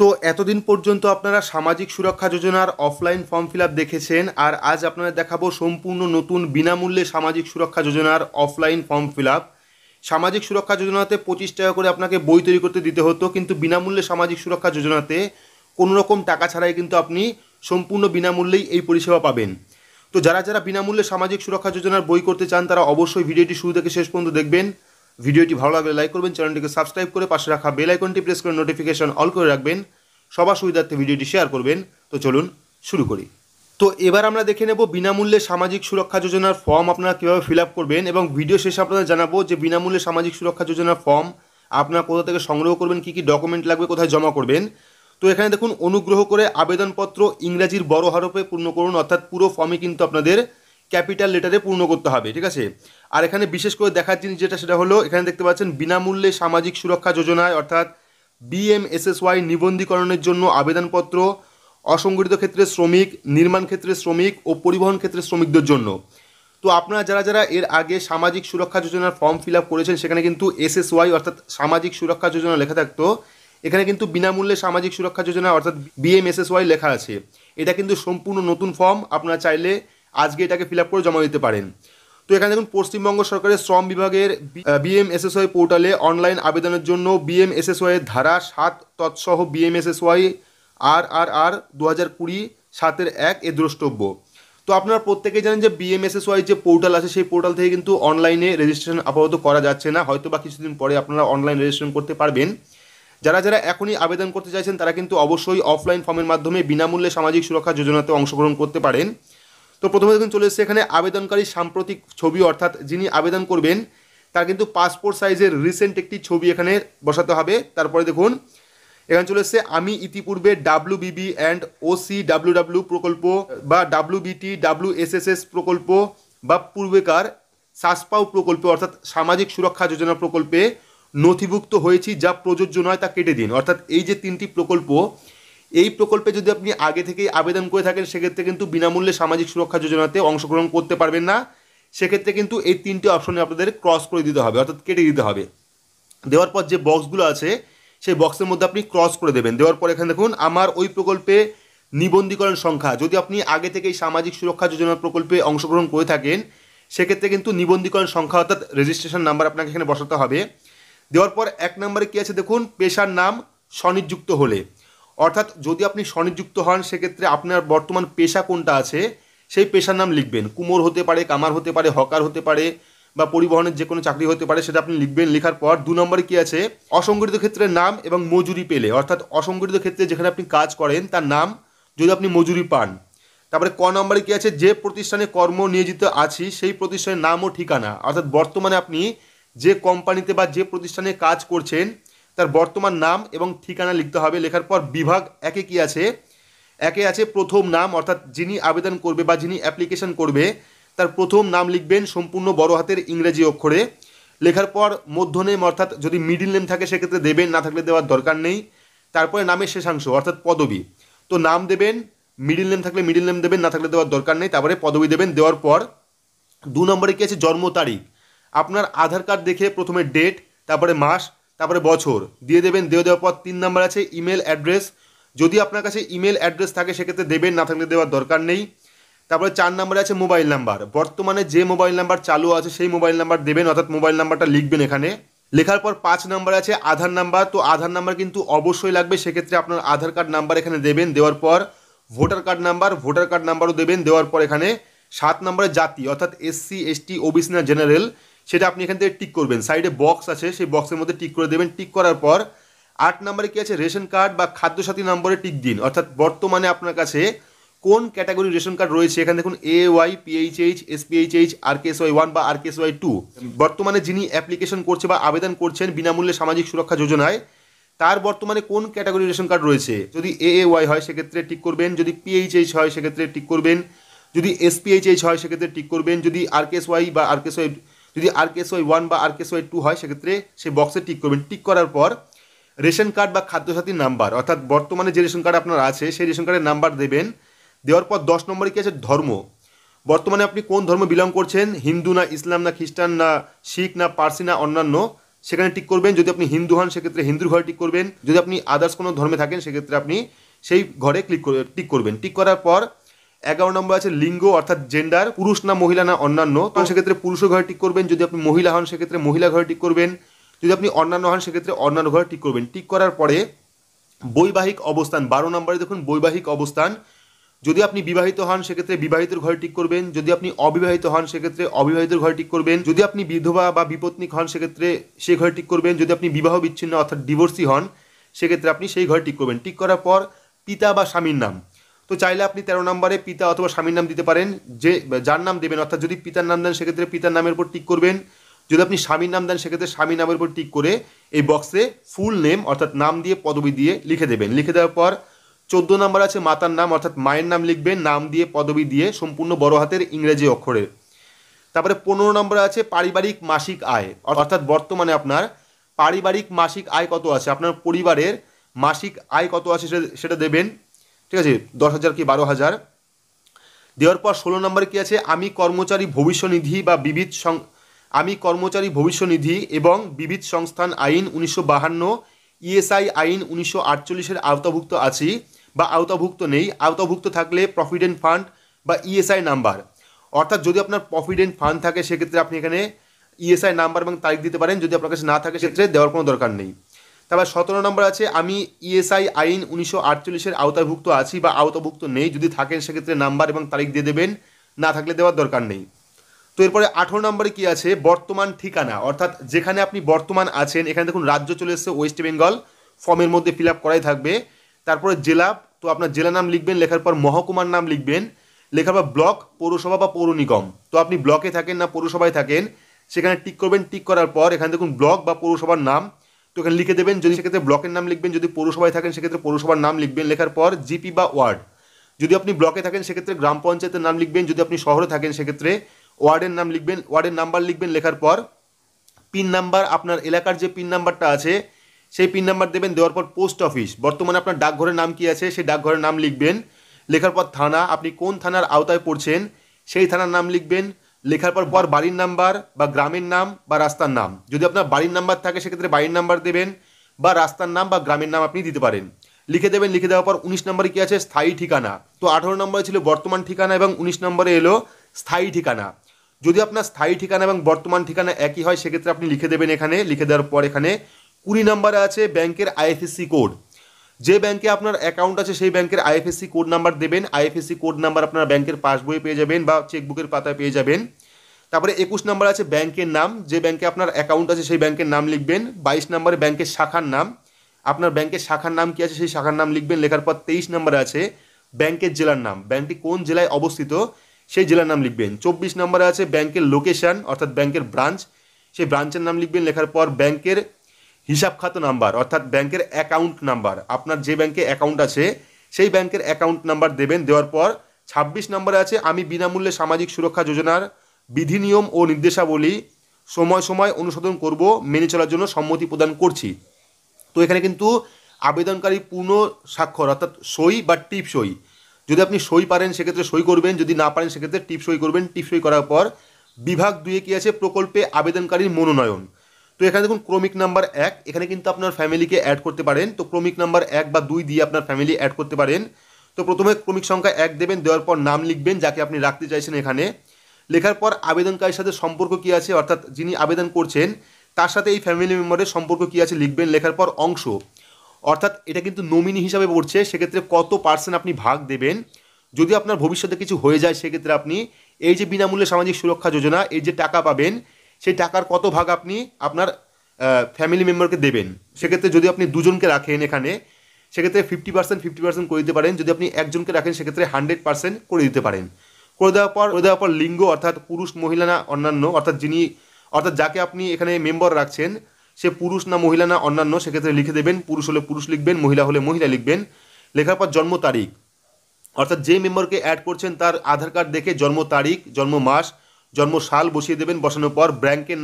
তো এতদিন পর্যন্ত আপনারা সামাজিক সুরক্ষা যোজনার অফলাইন ফর্ম ফিল আপ দেখেছেন, আর আজ আপনারা দেখাবো সম্পূর্ণ নতুন বিনামূল্যে সামাজিক সুরক্ষা যোজনার অফলাইন ফর্ম ফিল আপ। সামাজিক সুরক্ষা যোজনাতে 25 টাকা করে আপনাকে বই তৈরি করতে দিতে হতো, কিন্তু বিনামূল্যে সামাজিক সুরক্ষা যোজনাতে কোনো রকম টাকা ছাড়াই কিন্তু আপনি সম্পূর্ণ বিনামূল্যেই এই পরিষেবা পাবেন। তো যারা যারা বিনামূল্যে সামাজিক সুরক্ষা যোজনার বই করতে চান তারা অবশ্যই ভিডিওটি শুরু থেকে শেষ পর্যন্ত দেখবেন। ভিডিওটি ভালো লাগলে লাইক করবেন, চ্যানেলটিকে সাবস্ক্রাইব করে পাশে রাখা বেল আইকনটি প্রেস করে নোটিফিকেশন অল করে রাখবেন, সবার সুবিধার্থে ভিডিওটি শেয়ার করবেন। তো চলুন শুরু করি। তো এবার আমরা দেখে নেব বিনামূল্যে সামাজিক সুরক্ষা যোজনার ফর্ম আপনারা কীভাবে ফিল আপ করবেন, এবং ভিডিও শেষে আপনাদের জানাবো যে বিনামূল্যে সামাজিক সুরক্ষা যোজনার ফর্ম আপনারা কোথা থেকে সংগ্রহ করবেন, কী কী ডকুমেন্ট লাগবে, কোথায় জমা করবেন। তো এখানে দেখুন, অনুগ্রহ করে আবেদনপত্র ইংরাজির বড় হরফে পূর্ণ করুন, অর্থাৎ পুরো ফর্মই কিন্তু আপনাদের ক্যাপিটাল লেটারে পূর্ণ করতে হবে, ঠিক আছে। আর এখানে বিশেষ করে দেখার জিনিস যেটা সেটা হলো, এখানে দেখতে পাচ্ছেন বিনামূল্যে সামাজিক সুরক্ষা যোজনায় অর্থাৎ BMSSY নিবন্ধীকরণের জন্য আবেদনপত্র অসংগঠিত ক্ষেত্রে শ্রমিক, নির্মাণ ক্ষেত্রে শ্রমিক ও পরিবহন ক্ষেত্রে শ্রমিকদের জন্য। তো আপনারা যারা যারা এর আগে সামাজিক সুরক্ষা যোজনার ফর্ম ফিল আপ করেছেন সেখানে কিন্তু SSY অর্থাৎ সামাজিক সুরক্ষা যোজনা লেখা থাকতো, এখানে কিন্তু বিনামূল্যে সামাজিক সুরক্ষা যোজনা অর্থাৎ BMSSY লেখা আছে। এটা কিন্তু সম্পূর্ণ নতুন ফর্ম, আপনারা চাইলে আজকে এটাকে ফিল আপ করে জমা দিতে পারেন। তো এখানে দেখুন, পশ্চিমবঙ্গ সরকারের শ্রম বিভাগের BMSSY পোর্টালে অনলাইন আবেদনের জন্য BMSSY এর ধারা 7 তৎসহ BMSSY RRR 2020 7-1 এ দ্রষ্টব্য। তো আপনারা প্রত্যেকেই জানেন যে BMSSY যে পোর্টাল আছে সেই পোর্টাল থেকে কিন্তু অনলাইনে রেজিস্ট্রেশন আপাতত করা যাচ্ছে না, হয়তো বা কিছুদিন পরে আপনারা অনলাইন রেজিস্ট্রেশন করতে পারবেন। যারা যারা এখনই আবেদন করতে চাইছেন তারা কিন্তু অবশ্যই অফলাইন ফর্মের মাধ্যমে বিনামূল্যে সামাজিক সুরক্ষা যোজনাতে অংশগ্রহণ করতে পারেন। তো প্রথমে দেখুন চলে এসেছে এখানে আবেদনকারী সাম্প্রতিক ছবি, অর্থাৎ যিনি আবেদন করবেন তার কিন্তু পাসপোর্ট সাইজের রিসেন্ট একটি ছবি এখানে বসাতে হবে। তারপরে দেখুন এখানে চলে এসেছে আমি ইতিপূর্বে WBB অ্যান্ড OCWW প্রকল্প বা WBT WSSS প্রকল্প বা পূর্বেকার সাসপাউ প্রকল্পে অর্থাৎ সামাজিক সুরক্ষা যোজনা প্রকল্পে নথিভুক্ত হয়েছি যা প্রযোজ্য নয় তা কেটে দিন। অর্থাৎ এই যে 3টি প্রকল্প, এই প্রকল্পে যদি আপনি আগে থেকেই আবেদন করে থাকেন সেক্ষেত্রে কিন্তু বিনামূল্যে সামাজিক সুরক্ষা যোজনাতে অংশগ্রহণ করতে পারবেন না। সেক্ষেত্রে কিন্তু এই 3টি অপশনে আপনাদের ক্রস করে দিতে হবে, অর্থাৎ কেটে দিতে হবে। দেওয়ার পর যে বক্সগুলো আছে সেই বক্সের মধ্যে আপনি ক্রস করে দেবেন। দেওয়ার পর এখানে দেখুন আমার ওই প্রকল্পে নিবন্ধীকরণ সংখ্যা, যদি আপনি আগে থেকেই সামাজিক সুরক্ষা যোজনার প্রকল্পে অংশগ্রহণ করে থাকেন সেক্ষেত্রে কিন্তু নিবন্ধীকরণ সংখ্যা অর্থাৎ রেজিস্ট্রেশন নাম্বার আপনাকে এখানে বসাতে হবে। দেওয়ার পর 1 নম্বরে কী আছে দেখুন, পেশার নাম স্বনিযুক্ত হলে, অর্থাৎ যদি আপনি স্বনিযুক্ত হন সেক্ষেত্রে আপনার বর্তমান পেশা কোনটা আছে সেই পেশার নাম লিখবেন। কুমোর হতে পারে, কামার হতে পারে, হকার হতে পারে বা পরিবহনের যে কোনো চাকরি হতে পারে, সেটা আপনি লিখবেন। লেখার পর 2 নম্বরে কী আছে, অসংগঠিত ক্ষেত্রের নাম এবং মজুরি পেলে, অর্থাৎ অসংগঠিত ক্ষেত্রে যেখানে আপনি কাজ করেন তার নাম যদি আপনি মজুরি পান। তারপরে ক নম্বরে কী আছে, যে প্রতিষ্ঠানে কর্ম নিয়োজিত আছি সেই প্রতিষ্ঠানের নাম ও ঠিকানা, অর্থাৎ বর্তমানে আপনি যে কোম্পানিতে বা যে প্রতিষ্ঠানে কাজ করছেন তার বর্তমান নাম এবং ঠিকানা লিখতে হবে। লেখার পর বিভাগ 1-এ কী আছে, 1-এ আছে প্রথম নাম, অর্থাৎ যিনি আবেদন করবে বা যিনি অ্যাপ্লিকেশন করবে তার প্রথম নাম লিখবেন সম্পূর্ণ বড় হাতের ইংরেজি অক্ষরে। লেখার পর মধ্যনেম, অর্থাৎ যদি মিডিল নেম থাকে সেক্ষেত্রে দেবেন, না থাকলে দেওয়ার দরকার নেই। তারপরে নামের শেষাংশ অর্থাৎ পদবি, তো নাম দেবেন, মিডিল নেম থাকলে মিডিল নেম দেবেন, না থাকলে দেওয়ার দরকার নেই। তারপরে পদবি দেবেন। দেওয়ার পর 2 নম্বরে কী আছে, জন্ম তারিখ, আপনার আধার কার্ড দেখে প্রথমে ডেট, তারপরে মাস, তারপরে বছর দিয়ে দেবেন। দেওয়ার পর 3 নম্বর আছে ইমেল অ্যাড্রেস, যদি আপনার কাছে ইমেল অ্যাড্রেস থাকে সেক্ষেত্রে দেবেন, না থাকলে দেওয়ার দরকার নেই। তারপরে 4 নম্বরে আছে মোবাইল নাম্বার, বর্তমানে যে মোবাইল নাম্বার চালু আছে সেই মোবাইল নাম্বার দেবেন, অর্থাৎ মোবাইল নাম্বারটা লিখবেন এখানে। লেখার পর 5 নম্বর আছে আধার নাম্বার, তো আধার নাম্বার কিন্তু অবশ্যই লাগবে, সেক্ষেত্রে আপনার আধার কার্ড নাম্বার এখানে দেবেন। দেওয়ার পর ভোটার কার্ড নাম্বারও দেবেন। দেওয়ার পর এখানে 7 নম্বরে জাতি, অর্থাৎ SC ST OBC না জেনারেল, সেটা আপনি এখান থেকে টিক করবেন। সাইডে বক্স আছে সেই বক্সের মধ্যে টিক করে দেবেন। টিক করার পর 8 নম্বরে কী আছে, রেশন কার্ড বা খাদ্যসাথী নম্বরে টিক দিন, অর্থাৎ বর্তমানে আপনার কাছে কোন ক্যাটাগরির রেশন কার্ড রয়েছে। এখানে দেখুন AY PHH SPHH RKSY 1 বা RKSY 2, বর্তমানে যিনি অ্যাপ্লিকেশন করছে বা আবেদন করছেন বিনামূল্যে সামাজিক সুরক্ষা যোজনায় তার বর্তমানে কোন ক্যাটাগরির রেশন কার্ড রয়েছে। যদি AAY হয় সেক্ষেত্রে টিক করবেন, যদি PHH হয় সেক্ষেত্রে টিক করবেন, যদি SPHH হয় সেক্ষেত্রে টিক করবেন, যদি RKSY বা যদি RKSY 1 বা RKSY 2 হয় সেক্ষেত্রে সেই বক্সে টিক করবেন। টিক করার পর রেশন কার্ড বা খাদ্যসাথীর নাম্বার, অর্থাৎ বর্তমানে যে রেশন কার্ড আপনার আছে সেই রেশন কার্ডের নাম্বার দেবেন। দেওয়ার পর 10 নম্বরে কী আছে, ধর্ম, বর্তমানে আপনি কোন ধর্ম বিলং করছেন, হিন্দু না ইসলাম না খ্রিস্টান না শিখ না পার্সি না অন্যান্য, সেখানে টিক করবেন। যদি আপনি হিন্দু হন সেক্ষেত্রে হিন্দুর ঘরে টিক করবেন। যদি আপনি আদার্স কোনো ধর্মে থাকেন সেক্ষেত্রে আপনি সেই ঘরে টিক করবেন। টিক করার পর 11 নম্বর আছে লিঙ্গ অর্থাৎ জেন্ডার, পুরুষ না মহিলা না অন্যান্য, তো সেক্ষেত্রে পুরুষের ঘরে টিক করবেন। যদি আপনি মহিলা হন সেক্ষেত্রে মহিলা ঘরে টিক করবেন। যদি আপনি অন্যান্য হন সেক্ষেত্রে অন্যান্য ঘরে টিক করবেন। টিক করার পরে বৈবাহিক অবস্থান 12 নম্বরে দেখুন বৈবাহিক অবস্থান, যদি আপনি বিবাহিত হন সেক্ষেত্রে বিবাহিতের ঘরে টিক করবেন। যদি আপনি অবিবাহিত হন সেক্ষেত্রে অবিবাহিতের ঘরে টিক করবেন। যদি আপনি বিধবা বা বিপত্নিক হন সেক্ষেত্রে সেই ঘরে টিক করবেন। যদি আপনি বিবাহ বিচ্ছিন্ন অর্থাৎ ডিভোর্সি হন সেক্ষেত্রে আপনি সেই ঘরে টিক করবেন। টিক করার পর পিতা বা স্বামীর নাম, তো চাইলে আপনি 13 নম্বরে পিতা অথবা স্বামীর নাম দিতে পারেন, যে যার নাম দেবেন, অর্থাৎ যদি পিতার নাম দেন সেক্ষেত্রে পিতার নামের উপর টিক করবেন। যদি আপনি স্বামীর নাম দেন সেক্ষেত্রে স্বামীর নামের উপর টিক করে এই বক্সে ফুল নেম অর্থাৎ নাম দিয়ে পদবি দিয়ে লিখে দেবেন। লিখে দেওয়ার পর 14 নম্বর আছে মাতার নাম অর্থাৎ মায়ের নাম লিখবেন, নাম দিয়ে পদবি দিয়ে সম্পূর্ণ বড় হাতের ইংরেজি অক্ষরে। তারপরে 15 নম্বরে আছে পারিবারিক মাসিক আয়, অর্থাৎ বর্তমানে আপনার পারিবারিক মাসিক আয় কত আছে, আপনার পরিবারের মাসিক আয় কত আছে সেটা দেবেন। ঠিক আছে, 10,000 কি 12,000 দেওয়ার পর 16 নম্বরে কি আছে আমি কর্মচারী ভবিষ্যনিধি বা আমি কর্মচারী ভবিষ্যনিধি এবং বিবিধ সংস্থান আইন 1952, ইএসআই আইন 1948-এর আওতাভুক্ত আছি বা আওতাভুক্ত নেই। আওতাভুক্ত থাকলে প্রভিডেন্ট ফান্ড বা ইএসআই নাম্বার, অর্থাৎ যদি আপনার প্রভিডেন্ট ফান্ড থাকে সেক্ষেত্রে আপনি এখানে ইএসআই নাম্বার এবং তারিখ দিতে পারেন। যদি আপনার কাছে না থাকে সেক্ষেত্রে দেওয়ার কোনো দরকার নেই। তারপর 17 নম্বর আছে আমি ইএসআই আইন 1948-এর আওতাভুক্ত আছি বা আওতাভুক্ত নেই। যদি থাকেন সেক্ষেত্রে নাম্বার এবং তারিখ দিয়ে দেবেন, না থাকলে দেওয়ার দরকার নেই। তো এরপরে 18 নম্বরে কি আছে বর্তমান ঠিকানা, অর্থাৎ যেখানে আপনি বর্তমান আছেন, এখানে দেখুন রাজ্য চলে এসেছে ওয়েস্ট বেঙ্গল, ফর্মের মধ্যে ফিল আপ করাই থাকবে। তারপরে জেলা, তো আপনার জেলা নাম লিখবেন, লেখার পর মহকুমার নাম লিখবেন, লেখার পর ব্লক, পৌরসভা বা পৌর নিগম, তো আপনি ব্লকে থাকেন না পৌরসভায় থাকেন সেখানে টিক করবেন। টিক করার পর এখানে দেখুন ব্লক বা পৌরসভার নাম, তো এখানে লিখে দেবেন। যদি সেক্ষেত্রে ব্লকের নাম লিখবেন, যদি পৌরসভায় থাকেন সেক্ষেত্রে পৌরসভার নাম লিখবেন। লেখার পর জিপি বা ওয়ার্ড, যদি আপনি ব্লকে থাকেন সেক্ষেত্রে গ্রাম পঞ্চায়েতের নাম লিখবেন। যদি আপনি শহরে থাকেন সেক্ষেত্রে ওয়ার্ডের নাম লিখবেন, ওয়ার্ডের নাম্বার লিখবেন। লেখার পর পিন নাম্বার, আপনার এলাকার যে পিন নাম্বারটা আছে সেই পিন নাম্বার দেবেন। দেওয়ার পর পোস্ট অফিস, বর্তমানে আপনার ডাকঘরের নাম কি আছে সেই ডাকঘরের নাম লিখবেন। লেখার পর থানা, আপনি কোন থানার আওতায় পড়ছেন সেই থানার নাম লিখবেন। লেখার পর বাড়ির নাম্বার বা গ্রামের নাম বা রাস্তার নাম, যদি আপনার বাড়ির নাম্বার থাকে সেক্ষেত্রে বাড়ির নাম্বার দেবেন বা রাস্তার নাম বা গ্রামের নাম আপনি দিতে পারেন। লিখে দেবেন। লিখে দেওয়ার পর 19 নম্বরে কি আছে স্থায়ী ঠিকানা, তো 18 নম্বরে ছিল বর্তমান ঠিকানা এবং 19 নম্বরে এলো স্থায়ী ঠিকানা। যদি আপনার স্থায়ী ঠিকানা এবং বর্তমান ঠিকানা একই হয় সেক্ষেত্রে আপনি লিখে দেবেন এখানে। লিখে দেওয়ার পর এখানে 20 নম্বরে আছে ব্যাংকের আইএফএসসি কোড, যে ব্যাংকে আপনার অ্যাকাউন্ট আছে সেই ব্যাংকের আইএফএসসি কোড নাম্বার দেবেন। আইএফএসসি কোড নাম্বার আপনার ব্যাংকের পাসবইয়ে পেয়ে যাবেন বা চেকবুকের পাতায় পেয়ে যাবেন। তারপরে 21 নম্বর আছে ব্যাংকের নাম, যে ব্যাংকে আপনার অ্যাকাউন্ট আছে সেই ব্যাংকের নাম লিখবেন। 22 নম্বরে ব্যাংকের শাখার নাম, আপনার ব্যাংকের শাখার নাম কি আছে সেই শাখার নাম লিখবেন। লেখার পর 23 নম্বরে আছে ব্যাংকের জেলার নাম, ব্যাংকটি কোন জেলায় অবস্থিত সেই জেলার নাম লিখবেন। 24 নম্বরে আছে ব্যাংকের লোকেশন অর্থাৎ ব্যাংকের ব্রাঞ্চ, সেই ব্রাঞ্চের নাম লিখবেন। লেখার পর ব্যাংকের হিসাব খাত নাম্বার অর্থাৎ ব্যাংকের অ্যাকাউন্ট নাম্বার, আপনার যে ব্যাংকে অ্যাকাউন্ট আছে সেই ব্যাংকের অ্যাকাউন্ট নাম্বার দেবেন। দেওয়ার পর 26 নম্বরে আছে আমি বিনামূল্যে সামাজিক সুরক্ষা যোজনার বিধি নিয়ম ও নির্দেশাবলী সময় সময় অনুসরণ করব, মেনে চলার জন্য সম্মতি প্রদান করছি। তো এখানে কিন্তু আবেদনকারী পূর্ণ স্বাক্ষর অর্থাৎ সই বা টিপ সই, যদি আপনি সই পারেন সেক্ষেত্রে সই করবেন, যদি না পারেন সেক্ষেত্রে টিপ সই করবেন। টিপ সই করার পর বিভাগ 2-এ কী আছে প্রকল্পে আবেদনকারীর মনোনয়ন, তো এখানে দেখুন ক্রমিক নাম্বার 1, এখানে কিন্তু আপনার ফ্যামিলিকে অ্যাড করতে পারেন। তো ক্রমিক নাম্বার 1 বা 2 দিয়ে আপনার ফ্যামিলি অ্যাড করতে পারেন। তো প্রথমে ক্রমিক সংখ্যা 1 দেবেন, দেওয়ার পর নাম লিখবেন যাকে আপনি রাখতে চাইছেন এখানে। লেখার পর আবেদনকারীর সাথে সম্পর্ক কী আছে অর্থাৎ যিনি আবেদন করছেন তার সাথে এই ফ্যামিলি মেম্বারের সম্পর্ক কী আছে লিখবেন। লেখার পর অংশ, অর্থাৎ এটা কিন্তু নমিনি হিসাবে পড়ছে, সেক্ষেত্রে কত % আপনি ভাগ দেবেন। যদি আপনার ভবিষ্যতে কিছু হয়ে যায় সেক্ষেত্রে আপনি এই যে বিনামূল্যে সামাজিক সুরক্ষা যোজনা এই যে টাকা পাবেন সেই টাকার কত ভাগ আপনি আপনার ফ্যামিলি মেম্বারকে দেবেন। সেক্ষেত্রে যদি আপনি দুজনকে রাখেন এখানে সেক্ষেত্রে 50% করে দিতে পারেন। যদি আপনি একজনকে রাখেন সেক্ষেত্রে 100% করে দিতে পারেন। করে দেওয়ার পর লিঙ্গ অর্থাৎ পুরুষ মহিলা না অন্যান্য, অর্থাৎ যাকে আপনি এখানে মেম্বার রাখছেন সে পুরুষ না মহিলা না অন্যান্য সেক্ষেত্রে লিখে দেবেন। পুরুষ হলে পুরুষ লিখবেন, মহিলা হলে মহিলা লিখবেন। লেখার পর জন্ম তারিখ, অর্থাৎ যে মেম্বারকে অ্যাড করছেন তার আধার কার্ড দেখে জন্ম তারিখ, জন্ম মাস, জন্ম সাল বসিয়ে দেবেন। বসানোর পর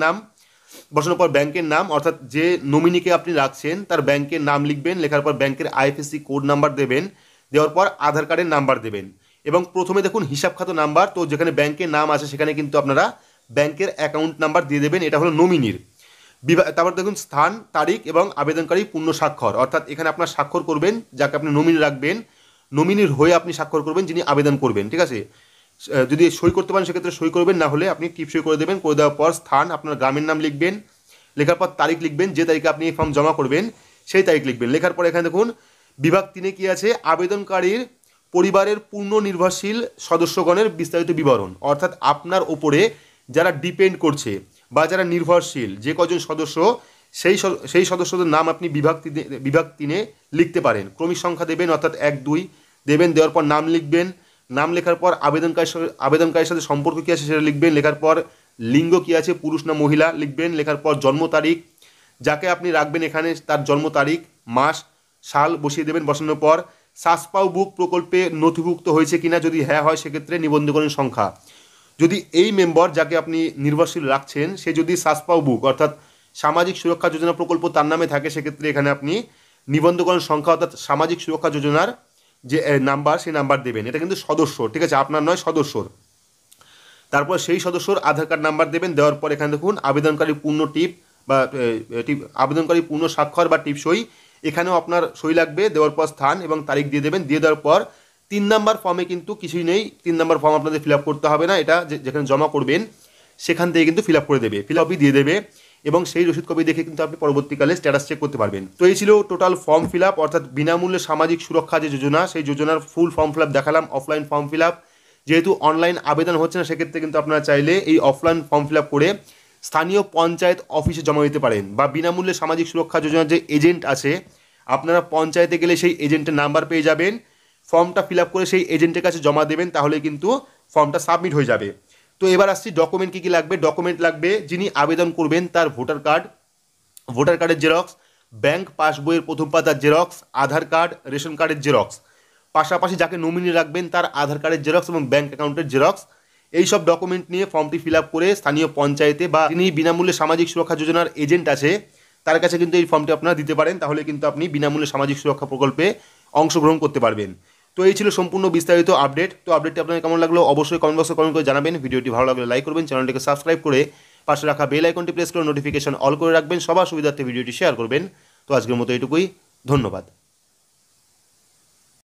ব্যাংকের নাম অর্থাৎ যে নমিনিকে আপনি রাখছেন তার ব্যাংকের নাম লিখবেন। লেখার পর ব্যাংকের আইএফএসসি কোড নাম্বার দেবেন। দেওয়ার পর আধার কার্ডের নাম্বার দেবেন এবং প্রথমে দেখুন হিসাব খাত নাম্বার, তো যেখানে ব্যাংকের নাম আছে সেখানে কিন্তু আপনারা ব্যাংকের অ্যাকাউন্ট নাম্বার দিয়ে দেবেন, এটা হলো নমিনির। তারপর দেখুন স্থান, তারিখ এবং আবেদনকারী পূর্ণ স্বাক্ষর, অর্থাৎ এখানে আপনার স্বাক্ষর করবেন যাকে আপনি নমিনি রাখবেন, নমিনির হয়ে আপনি স্বাক্ষর করবেন যিনি আবেদন করবেন, ঠিক আছে। যদি সই করতে পারেন সেক্ষেত্রে সই করবেন, না হলে আপনি টিপ সই করে দেবেন। করে দেওয়ার পর স্থান, আপনার গ্রামের নাম লিখবেন, লেখার পর তারিখ লিখবেন, যে তারিখে আপনি এই ফর্ম জমা করবেন সেই তারিখ লিখবেন। লেখার পর এখানে দেখুন বিভাগ 3-এ কী আছে, আবেদনকারীর পরিবারের পূর্ণ নির্ভরশীল সদস্যগণের বিস্তারিত বিবরণ, অর্থাৎ আপনার ওপরে যারা ডিপেন্ড করছে বা যারা নির্ভরশীল যে কজন সদস্য, সেই সদস্যদের নাম আপনি বিভাগ 3-এ লিখতে পারেন। ক্রমিক সংখ্যা দেবেন, অর্থাৎ 1, 2 দেবেন। দেওয়ার পর নাম লিখবেন, নাম লেখার পর আবেদনকারীর সাথে সম্পর্ক কী আছে সেটা লিখবেন। লেখার পর লিঙ্গ কী আছে, পুরুষ না মহিলা লিখবেন। লেখার পর জন্ম তারিখ, যাকে আপনি রাখবেন এখানে তার জন্ম তারিখ, মাস, সাল বসিয়ে দেবেন। বসানোর পর সাসপাউ বুক প্রকল্পে নথিভুক্ত হয়েছে কিনা, যদি হ্যাঁ হয় সেক্ষেত্রে নিবন্ধকরণ সংখ্যা। যদি এই মেম্বার যাকে আপনি নির্ভরশীল রাখছেন সে যদি সাসপাউ বুক অর্থাৎ সামাজিক সুরক্ষা যোজনা প্রকল্প তার নামে থাকে, সেক্ষেত্রে এখানে আপনি নিবন্ধকরণ সংখ্যা অর্থাৎ সামাজিক সুরক্ষা যোজনার যে নাম্বার সেই নাম্বার দেবেন। এটা কিন্তু সদস্য, ঠিক আছে, আপনার নয়, সদস্যর। তারপর সেই সদস্যর আধার কার্ড নাম্বার দেবেন। দেওয়ার পর এখানে দেখুন আবেদনকারী পূর্ণ টিপ বা আবেদনকারী পূর্ণ স্বাক্ষর বা টিপ সই, এখানেও আপনার সই লাগবে। দেওয়ার পর স্থান এবং তারিখ দিয়ে দেবেন। দিয়ে দেওয়ার পর 3 নম্বর ফর্মে কিন্তু কিছুই নেই, 3 নম্বর ফর্ম আপনাদের ফিল আপ করতে হবে না, এটা যেখানে জমা করবেন সেখান থেকে কিন্তু ফিল আপ করে দেবে, ফিল আপই দিয়ে দেবে এবং সেই রসিদ কপি দেখে কিন্তু আপনি পরবর্তীকালে স্ট্যাটাস চেক করতে পারবেন। তো এই ছিল টোটাল ফর্ম ফিল আপ, অর্থাৎ বিনামূল্যে সামাজিক সুরক্ষা যে যোজনা, সেই যোজনার ফুল ফর্ম ফিল আপ দেখালাম, অফলাইন ফর্ম ফিল আপ। যেহেতু অনলাইন আবেদন হচ্ছে না সেক্ষেত্রে কিন্তু আপনারা চাইলে এই অফলাইন ফর্ম ফিল আপ করে স্থানীয় পঞ্চায়েত অফিসে জমা দিতে পারেন, বা বিনামূল্যে সামাজিক সুরক্ষা যোজনার যে এজেন্ট আছে আপনারা পঞ্চায়েতে গেলে সেই এজেন্টের নাম্বার পেয়ে যাবেন, ফর্মটা ফিল আপ করে সেই এজেন্টের কাছে জমা দেবেন, তাহলে কিন্তু ফর্মটা সাবমিট হয়ে যাবে। তো এবার আসছি ডকুমেন্ট কী কী লাগবে। ডকুমেন্ট লাগবে যিনি আবেদন করবেন তার ভোটার কার্ডের জেরক্স, ব্যাংক পাসবইয়ের প্রথম পাতার জেরক্স, আধার কার্ড, রেশন কার্ডের জেরক্স, পাশাপাশি যাকে নমিনি রাখবেন তার আধার কার্ডের জেরক্স এবং ব্যাংক অ্যাকাউন্টের জেরক্স। এই সব ডকুমেন্ট নিয়ে ফর্মটি ফিল আপ করে স্থানীয় পঞ্চায়েতে বা যিনি বিনামূল্যে সামাজিক সুরক্ষা যোজনার এজেন্ট আছে তার কাছে কিন্তু এই ফর্মটি আপনারা দিতে পারেন, তাহলে কিন্তু আপনি বিনামূল্যে সামাজিক সুরক্ষা প্রকল্পে অংশগ্রহণ করতে পারবেন। তো এই ছিল সম্পূর্ণ বিস্তারিত আপডেট। তো আপডেটটি আপনার কেমন লাগলো অবশ্যই কমেন্ট বক্সে কমেন্ট করে জানাবেন। ভিডিওটি ভালো লাগলে লাইক করবেন, চ্যানেলটিকে সাবস্ক্রাইব করে পাশে রাখা বেল আইকনটি প্রেস করে নোটিফিকেশন অল করে রাখবেন। সবার সুবিধার্থে ভিডিওটি শেয়ার করবেন। তো আজকের মতো এটুকুই, ধন্যবাদ।